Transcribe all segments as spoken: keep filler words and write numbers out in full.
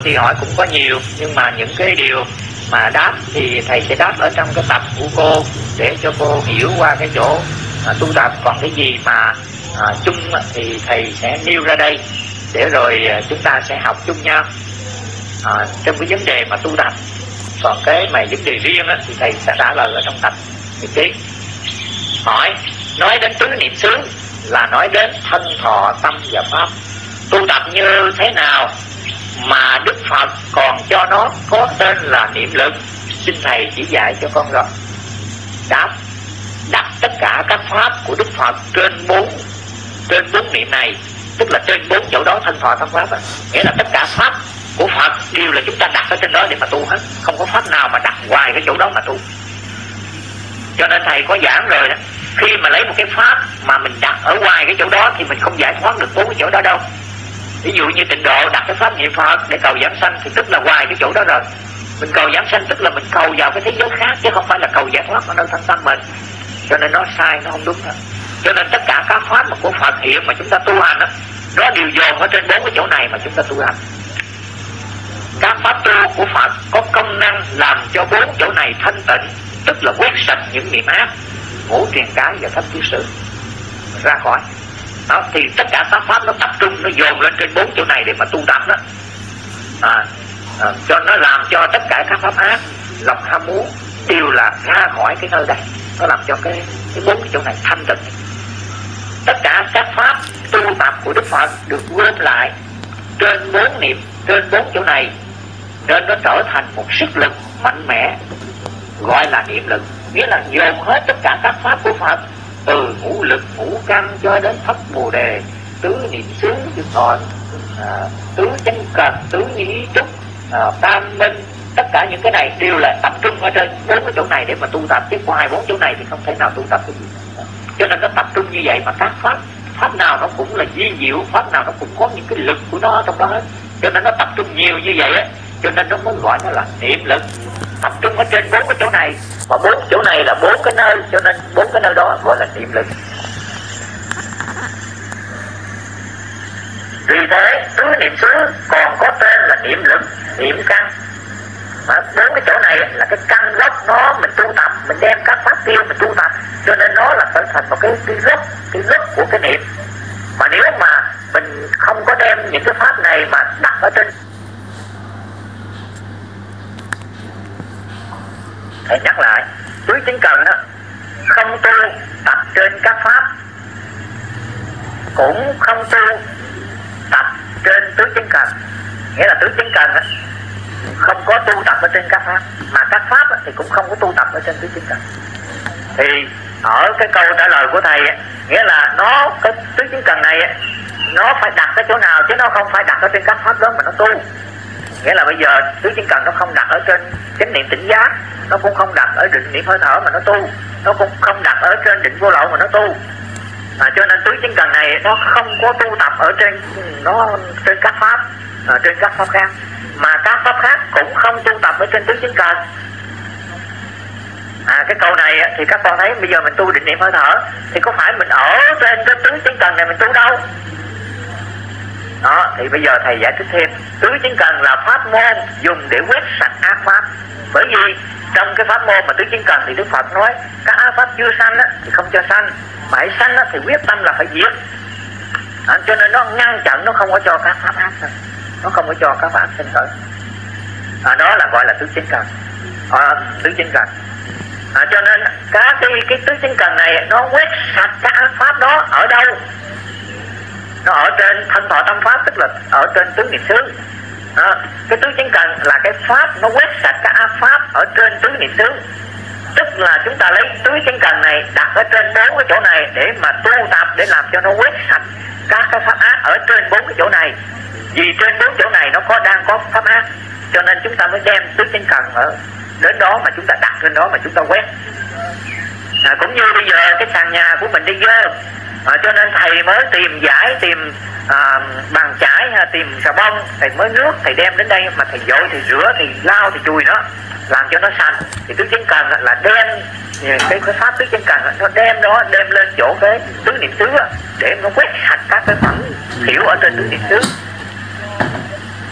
thì hỏi cũng có nhiều, nhưng mà những cái điều mà đáp thì thầy sẽ đáp ở trong cái tập của cô để cho cô hiểu qua cái chỗ à, tu tập. Còn cái gì mà à, chung thì thầy sẽ nêu ra đây để rồi à, chúng ta sẽ học chung nhau à, trong cái vấn đề mà tu tập. Còn cái mà vấn đề riêng á, thì thầy sẽ trả lời ở trong tập nhật ký. Hỏi, nói đến tứ niệm xứ là nói đến thân thọ tâm và pháp. Tu tập như thế nào mà Đức Phật còn cho nó có tên là niệm lực? Xin thầy chỉ dạy cho con rồi. Đáp, đặt tất cả các pháp của Đức Phật trên bốn trên bốn niệm này, tức là trên bốn chỗ đó, thân thọ tâm pháp ấy. Nghĩa là tất cả pháp của Phật đều là chúng ta đặt ở trên đó để mà tu hết, không có pháp nào mà đặt ngoài cái chỗ đó mà tu. Cho nên thầy có giảng rồi đó, khi mà lấy một cái pháp mà mình đặt ở ngoài cái chỗ đó thì mình không giải thoát được bốn cái chỗ đó đâu. Ví dụ như tịnh độ đặt cái pháp niệm Phật để cầu giảng sanh thì tức là ngoài cái chỗ đó rồi. Mình cầu giảng sanh tức là mình cầu vào cái thế giới khác, chứ không phải là cầu giải thoát ở nơi thân tâm mình. Cho nên nó sai, nó không đúng đâu. Cho nên tất cả các pháp mà của Phật hiện mà chúng ta tu hành đó, nó đều dồn ở trên bốn cái chỗ này mà chúng ta tu hành. Các pháp tu của Phật có công năng làm cho bốn chỗ này thanh tịnh, tức là quét sạch những niệm ác, ngũ triền cái và thất kiết sử ra khỏi đó. Thì tất cả các pháp nó tập trung, nó dồn lên trên bốn chỗ này để mà tu tập đó à, à, cho nó làm cho tất cả các pháp ác, lòng ham muốn đều là ra khỏi cái nơi đây. Nó làm cho cái cái bốn cái chỗ này thanh tịnh. Tất cả các pháp tu tập của Đức Phật được gom lại trên bốn niệm, trên bốn chỗ này, nên nó trở thành một sức lực mạnh mẽ, gọi là niệm lực. Nghĩa là dồn hết tất cả các pháp của Phật, từ ngũ lực, ngũ căn cho đến thất bồ đề, tứ niệm xứ, còn à, tứ chánh cần, tứ nhĩ trúc, à, tam minh, tất cả những cái này đều là tập trung ở trên bốn cái chỗ này để mà tu tập, chứ ngoài bốn chỗ này thì không thể nào tu tập cái gì. Cho nên nó tập trung như vậy, mà các pháp pháp nào nó cũng là vi diệu, pháp nào nó cũng có những cái lực của nó ở trong đó hết. Cho nên nó tập trung nhiều như vậy á, cho nên nó mới gọi nó là niệm lực. Tập trung ở trên bốn cái chỗ này, mà bốn chỗ này là bốn cái nơi, cho nên bốn cái nơi đó gọi là niệm lực. Vì thế tứ niệm xứ còn có tên là niệm lực, niệm căn. Mà bốn cái chỗ này là cái căn gốc nó mình tu tập, mình đem các pháp tiêu mình tu tập, cho nên nó là trở thành một cái cái gốc, cái gốc của cái niệm. Mà nếu mà mình không có đem những cái pháp này mà đặt ở trên, thầy nhắc lại, tứ chính cần đó, không tu tập trên các pháp, cũng không tu tập trên tứ chính cần. Nghĩa là tứ chính cần đó, không có tu tập ở trên các pháp, mà các pháp thì cũng không có tu tập ở trên tứ chính cần. Thì ở cái câu trả lời của thầy, nghĩa là nó, cái tứ chính cần này nó phải đặt ở chỗ nào, chứ nó không phải đặt ở trên các pháp đó mà nó tu. Nghĩa là bây giờ tứ chính cần nó không đặt ở trên chánh niệm tỉnh giác, nó cũng không đặt ở định niệm hơi thở mà nó tu, nó cũng không đặt ở trên định vô lậu mà nó tu. À, cho nên tứ chính cần này nó không có tu tập ở trên nó trên các pháp, à, trên các pháp khác, mà các pháp khác cũng không tu tập ở trên tứ chính cần. À, cái câu này thì các con thấy bây giờ mình tu định niệm hơi thở thì có phải mình ở trên cái tứ chính cần này mình tu đâu. Đó, thì bây giờ thầy giải thích thêm, tứ chính cần là pháp môn dùng để quét sạch ác pháp. Bởi vì trong cái pháp môn mà tứ chính cần thì Đức Phật nói các ác pháp chưa sanh á, thì không cho sanh, mà hãy sanh á, thì quyết tâm là phải diệt. À, cho nên nó ngăn chặn, nó không có cho các pháp ác sinh, nó không có cho các pháp ác sinh khởi. À, đó là gọi là tứ chính cần, à, tứ chính cần. À, cho nên các cái, cái tứ chính cần này nó quét sạch các ác pháp đó ở đâu? Nó ở trên thân thọ tâm pháp, tức là ở trên tứ niệm xứ. À, cái tứ chính cần là cái pháp nó quét sạch các ác pháp ở trên tứ niệm xứ. Tức là chúng ta lấy tứ chính cần này đặt ở trên bốn cái chỗ này để mà tu tập, để làm cho nó quét sạch các cái pháp ác ở trên bốn cái chỗ này. Vì trên bốn chỗ này nó có đang có pháp ác, cho nên chúng ta mới đem tứ chính cần ở đến đó mà chúng ta đặt trên đó mà chúng ta quét. À, cũng như bây giờ cái sàn nhà của mình đi dơ, à, cho nên thầy mới tìm giải, tìm à, bàn chải, tìm xà bông, thầy mới nước, thầy đem đến đây mà thầy dội, thầy rửa, thầy lau, thầy chùi nó làm cho nó sạch. Thì tứ chính cần là đem cái, cái pháp tứ chính cần nó đem đó đem lên chỗ cái tứ niệm xứ để nó quét sạch các cái phẩm thiểu ở trên tứ niệm xứ.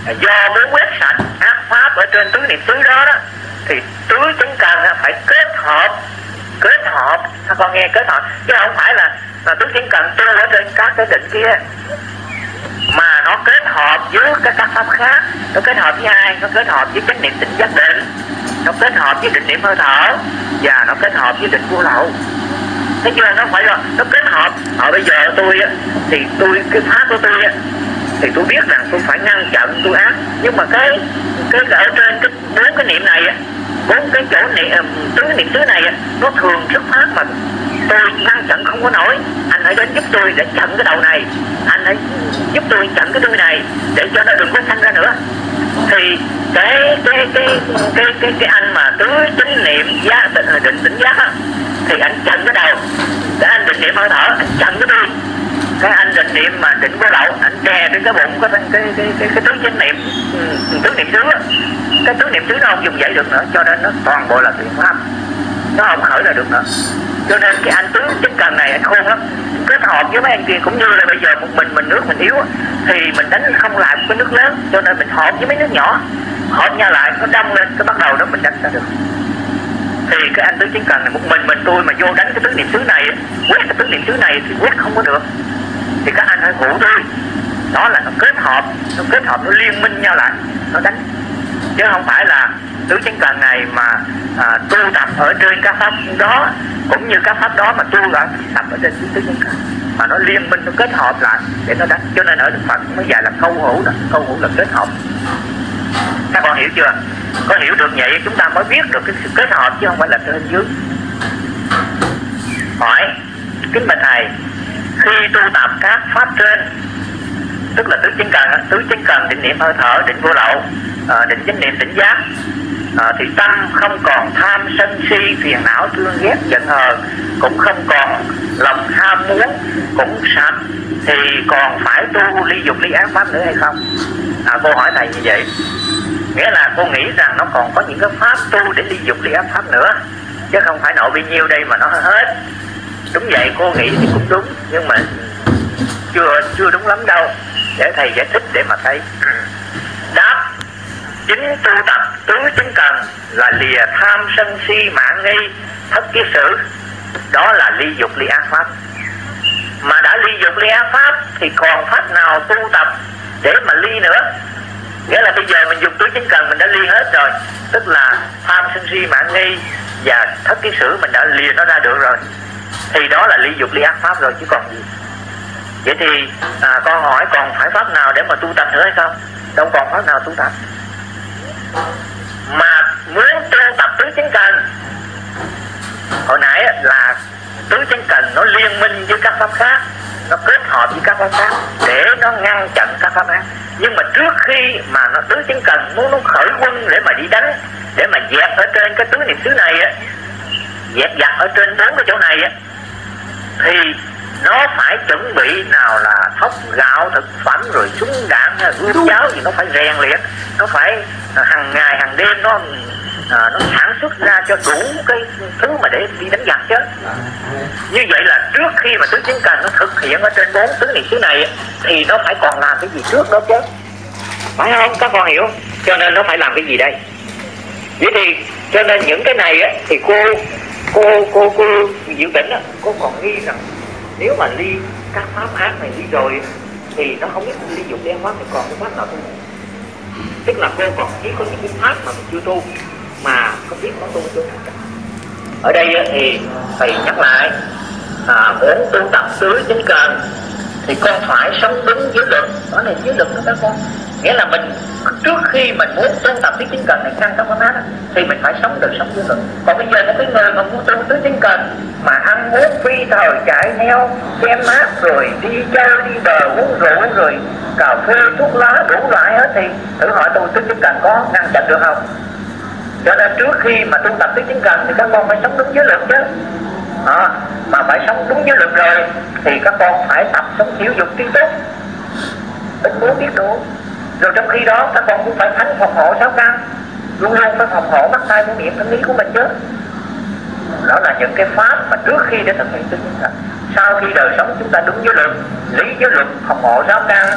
do muốn quét sạch ác pháp ở trên tứ niệm xứ đó đó, thì tứ chánh cần phải kết hợp kết hợp các con nghe, kết hợp chứ không phải là, là tứ chánh cần tu ở trên các cái định kia, mà nó kết hợp với các các pháp khác. Nó kết hợp với ai? Nó kết hợp với chánh niệm tỉnh giác định, nó kết hợp với định niệm hơi thở, và nó kết hợp với định vô lậu. Thấy chưa? Nó phải là nó kết hợp. Ở bây giờ tôi thì tôi cái pháp của tôi thì tôi biết rằng tôi phải ngăn chặn tôi ác, nhưng mà cái cái ở trên cái bốn cái niệm này bốn cái chỗ niệm tứ niệm xứ này nó thường xuất phát mà tôi ngăn chặn không có nổi. Anh hãy đến giúp tôi để chặn cái đầu này, anh hãy giúp tôi chặn cái đuôi này để cho nó đừng có sanh ra nữa. Thì cái cái cái cái cái cái anh mà tứ chánh niệm giác định, định tỉnh giác á, thì anh chặn cái đầu, cái anh định niệm hơi thở anh chặn cái đuôi, cái anh định niệm mà định vô lậu anh đè trên cái bụng cái cái cái cái, cái tứ chánh niệm tứ niệm xứ á. Cái tứ niệm xứ nó không dùng dậy được nữa, cho nên nó toàn bộ là thiện pháp, nó không khởi ra được nữa. Cho nên cái anh tứ chánh cần này anh khôn lắm, kết hợp với mấy anh kia. Cũng như là bây giờ một mình mình nước mình yếu thì mình đánh không lại một cái nước lớn, cho nên mình hợp với mấy nước nhỏ, hợp nhau lại nó đông lên, cái bắt đầu đó mình đánh ra được. Thì cái anh tứ chánh cần này một mình mình tôi mà vô đánh cái tứ niệm xứ này, quét cái tứ niệm xứ này thì quét không có được. Thì các anh hãy phụ tôi, đó là nó kết hợp, nó kết hợp nó liên minh nhau lại, nó đánh, chứ không phải là tứ chánh cần này mà à, tu tập ở trên các pháp đó cũng như các pháp đó mà tu ở tập ở trên tứ chánh cần, mà nó liên minh, nó kết hợp lại để nó đánh. Cho nên ở Đức Phật mới dạy là câu hữu đó, câu hữu là kết hợp. Các con hiểu chưa? Có hiểu được vậy chúng ta mới biết được cái sự kết hợp chứ không phải là trên dưới. Hỏi kính bạch thầy, khi tu tập các pháp trên, tức là tứ chánh cần, tứ chánh cần định niệm hơi thở, định vô lậu, à, định chánh niệm tỉnh giác, à, thì tâm không còn tham sân si phiền não thương ghét giận hờn, cũng không còn lòng ham muốn, cũng sạch, thì còn phải tu ly dục ly ác pháp nữa hay không? À, cô hỏi thầy như vậy, nghĩa là cô nghĩ rằng nó còn có những cái pháp tu để ly dục ly ác pháp nữa, chứ không phải nội bao nhiêu đây mà nó hết. Đúng vậy, cô nghĩ thì cũng đúng, nhưng mà chưa chưa đúng lắm đâu, để thầy giải thích để mà thấy. Đáp: chính tu tập tứ chánh cần là lìa tham sân si mạn nghi thất kiết sử, đó là ly dục ly ác pháp. Mà đã ly dục ly ác pháp thì còn pháp nào tu tập để mà ly nữa? Nghĩa là bây giờ mình dùng tứ chánh cần mình đã ly hết rồi, tức là tham sân si mạn nghi và thất kiết sử mình đã lìa nó ra được rồi, thì đó là ly dục ly ác pháp rồi chứ còn gì. Vậy thì à, con hỏi còn phải pháp nào để mà tu tập nữa hay không? Đâu còn pháp nào tu tập. Mà muốn tu tập tứ chánh cần, hồi nãy là tứ chánh cần nó liên minh với các pháp khác, nó kết hợp với các pháp khác để nó ngăn chặn các pháp ác. Nhưng mà trước khi mà nó tứ chánh cần muốn nó khởi quân để mà đi đánh, để mà dẹp ở trên cái tứ niệm xứ này á, dẹp giặt ở trên bốn cái chỗ này á, thì nó phải chuẩn bị nào là thóc gạo thực phẩm rồi súng đạn gươm giáo gì, nó phải rèn luyện, nó phải hàng ngày hàng đêm nó à, nó sản xuất ra cho đủ cái thứ mà để đi đánh giặc chứ. Như vậy là trước khi mà tứ chánh cần nó thực hiện ở trên bốn tứ niệm xứ này thì nó phải còn làm cái gì trước đó chứ, phải không? Các con hiểu? Cho nên nó phải làm cái gì đây? Vậy thì cho nên những cái này á, thì cô cô cô cô Diệu Tĩnh á, cô còn nghi rằng nếu mà ly các pháp ác này đi rồi thì nó không biết ly dục ly pháp thì còn cái pháp nào tu. Tức là cô còn chỉ có những cái pháp mà mình chưa tu, mà không biết có tu chưa. Ở đây thì thầy nhắc lại, à, muốn tu tập tứ chánh cần thì con phải sống đúng giới luật. Đó là giới luật đó các con. Nghĩa là mình trước khi mình muốn tu tập tứ chánh cần này ngăn các pháp ác thì mình phải sống được sống giới luật. Còn bây giờ có cái người mà muốn tu tứ chánh cần mà ăn uống phi thời chạy theo xem mát rồi đi chơi đi bờ uống rượu rồi cà phê thuốc lá đủ loại hết, thì thử hỏi tôi tứ chánh cần có ngăn chặn được không? Cho nên trước khi mà tu tập tứ chánh cần thì các con phải sống đúng giới luật chứ. À, mà phải sống đúng giới luật rồi thì các con phải tập sống thiếu dục trí túc, ít muốn biết đủ. Rồi trong khi đó các con cũng phải thánh phòng hộ sáu căn, luôn luôn phải phòng hộ mắt tai mũi miệng thân lý của mình chứ. Đó là những cái pháp mà trước khi để thực hiện tứ chánh cần. Sau khi đời sống chúng ta đúng giới luật, lý giới luật, phòng hộ sáu căn,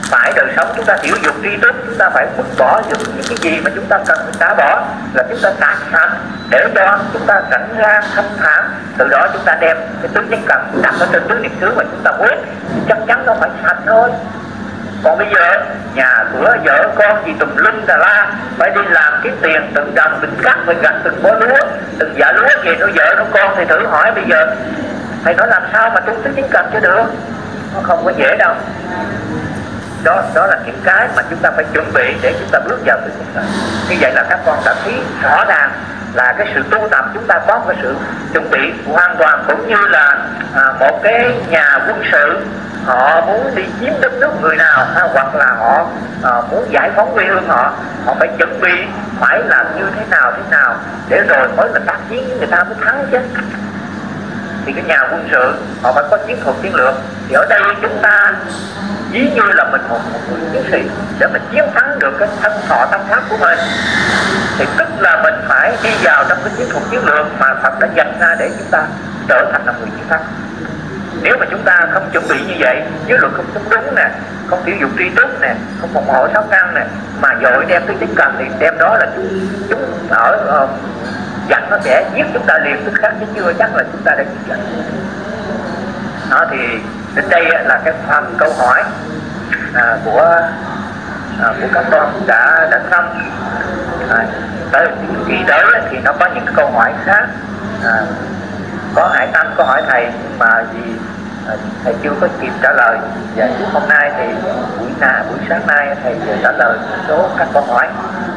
phải đời sống chúng ta hiểu dục tri túc, chúng ta phải vứt bỏ được những cái gì mà chúng ta cần xả bỏ, là chúng ta xả sạch để cho chúng ta rảnh ra thanh thản. Từ đó chúng ta đem cái tứ chánh cần đặt ở trên tứ niệm xứ mà chúng ta muốn, chắc chắn nó phải sạch thôi. Còn bây giờ nhà cửa vợ con gì tùm lum tà la, phải đi làm cái tiền từng đồng từng cắt, phải gặt từng bó lúa, từng dạ lúa về nuôi vợ nuôi con, thì thử hỏi bây giờ thầy nói làm sao mà tu tứ chánh cần cho được, nó không có dễ đâu. Đó, đó là những cái mà chúng ta phải chuẩn bị để chúng ta bước vào tứ chánh cần. Như vậy là các con đã thấy rõ ràng là cái sự tu tập chúng ta có cái sự chuẩn bị hoàn toàn, cũng như là à, một cái nhà quân sự họ muốn đi chiếm đất nước người nào, ha, hoặc là họ à, muốn giải phóng quê hương họ, họ phải chuẩn bị phải làm như thế nào thế nào để rồi mới là tác chiến với người ta mới thắng chứ. Thì cái nhà quân sự họ phải có chiến thuật chiến lược. Thì ở đây chúng ta ví như là mình một, một người chiến sĩ để mình chiến thắng được cái thân thọ tâm pháp của mình, thì tức là mình phải đi vào trong cái chiến thuật chiến lược mà Phật đã dành ra để chúng ta trở thành là người chiến thắng. Nếu mà chúng ta không chuẩn bị như vậy, giới luật không đúng đúng nè, không tiểu dục tri túc nè, không phòng hộ sáu căn nè, mà dội đem tới chính cần, thì đem đó là chúng, chúng ở uh, giặc nó sẽ giết chúng ta liền tức khắc, chứ chưa chắc là chúng ta đã giết giặc. Đó, thì đến đây là cái phần câu hỏi à, của à, của các con đã đã xong. À, tới kỳ tới thì nó có những câu hỏi khác. À, có Hải Tâm có hỏi thầy mà vì à, thầy chưa có kịp trả lời, và hôm nay thì buổi na buổi sáng nay thầy trả lời một số các câu hỏi.